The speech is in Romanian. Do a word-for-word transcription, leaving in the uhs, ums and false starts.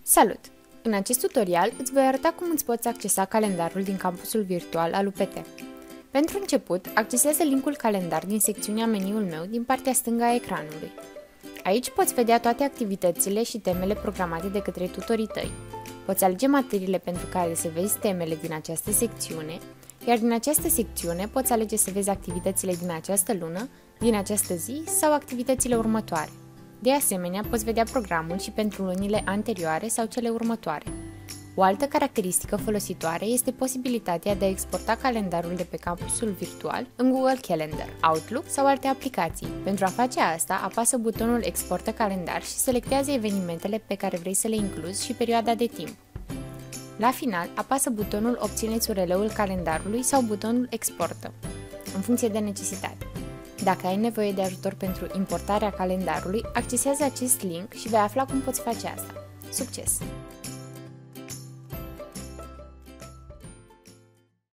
Salut! În acest tutorial îți voi arăta cum îți poți accesa calendarul din campusul virtual al U P T. Pentru început, accesează linkul calendar din secțiunea meniul meu din partea stângă a ecranului. Aici poți vedea toate activitățile și temele programate de către tutorii tăi. Poți alege materiile pentru care să vezi temele din această secțiune, iar din această secțiune poți alege să vezi activitățile din această lună, din această zi sau activitățile următoare. De asemenea, poți vedea programul și pentru lunile anterioare sau cele următoare. O altă caracteristică folositoare este posibilitatea de a exporta calendarul de pe campusul virtual în Google Calendar, Outlook sau alte aplicații. Pentru a face asta, apasă butonul Exportă calendar și selectează evenimentele pe care vrei să le incluzi și perioada de timp. La final, apasă butonul Obțineți U R L-ul calendarului sau butonul Exportă, în funcție de necesitate. Dacă ai nevoie de ajutor pentru importarea calendarului, accesează acest link și vei afla cum poți face asta. Succes!